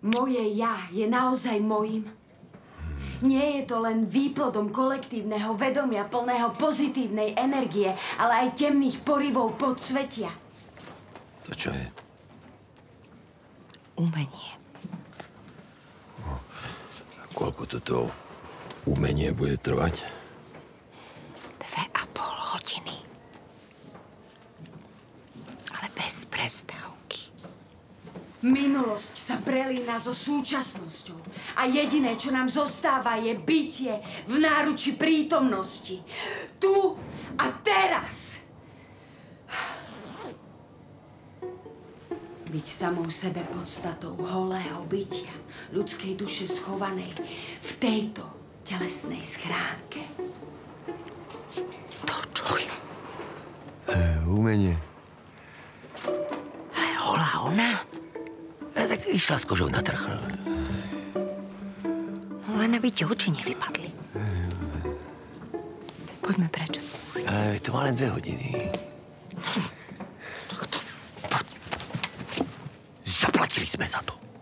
Moje ja je naozaj mojím. Nie je to len výplodom kolektívneho vedomia plného pozitívnej energie, ale aj temných porivov podsvetia. To čo je? Umenie. Koľko toto umenie bude trvať? 2,5 hodiny. Ale bez prestávky. Minulosť sa prelína so súčasnosťou a jediné, čo nám zostáva, je bytie v náruči prítomnosti. Tu a teraz. Byť samou sebe podstatou holého bytia, ľudskej duše schovanej v tejto telesnej schránke. To čo je? Umenie. Ale holá ona? Tak išla s kožou na trh. Len aby ti oči nevypadli. Poďme preč. Ale to má len 2 hodiny. Poď. Zaplatili sme za to.